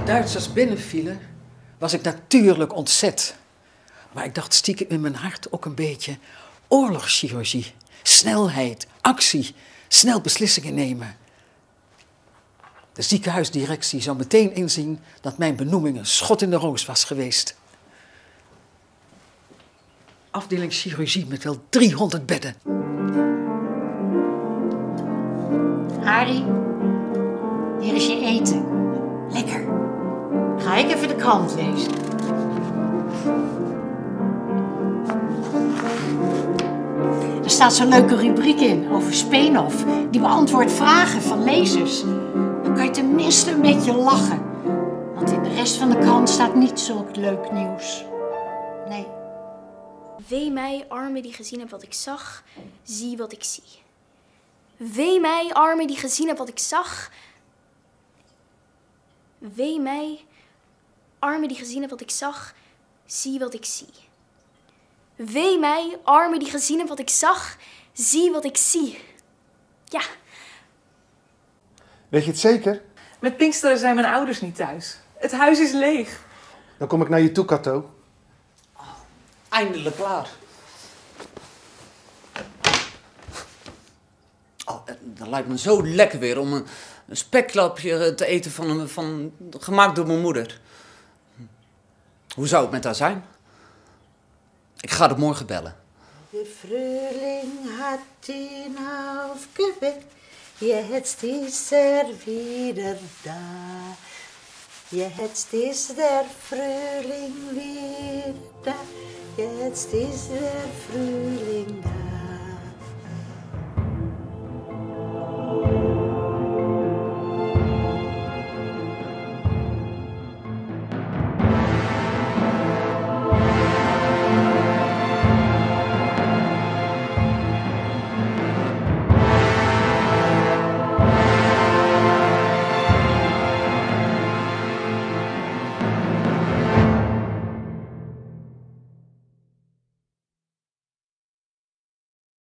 Duitsers binnenvielen, was ik natuurlijk ontzet. Maar ik dacht stiekem in mijn hart ook een beetje oorlogschirurgie. Snelheid, actie, snel beslissingen nemen. De ziekenhuisdirectie zou meteen inzien dat mijn benoeming een schot in de roos was geweest. Afdeling chirurgie met wel 300 bedden. Arie, hier is je eten. Lekker. Ga ik even de krant lezen. Er staat zo'n leuke rubriek in over Speenhof. Die beantwoordt vragen van lezers. Dan kan je tenminste een beetje lachen. Want in de rest van de krant staat niet zulk leuk nieuws. Nee. Wee mij, arme die gezien heb wat ik zag, zie wat ik zie. Wee mij, arme die gezien heb wat ik zag. Wee mij, arme die gezien heb wat ik zag, zie wat ik zie. Wee mij, arme die gezien heb wat ik zag, zie wat ik zie. Ja. Weet je het zeker? Met Pinksteren zijn mijn ouders niet thuis. Het huis is leeg. Dan kom ik naar je toe, Kato. Eindelijk klaar. Oh, dat lijkt me zo lekker weer om een speklapje te eten gemaakt door mijn moeder. Hoe zou het met haar zijn? Ik ga haar morgen bellen. De Frühling hat ihn aufgeweckt, jetzt ist wieder da. Jetzt ist der Frühling wieder da, jetzt ist der Frühling da.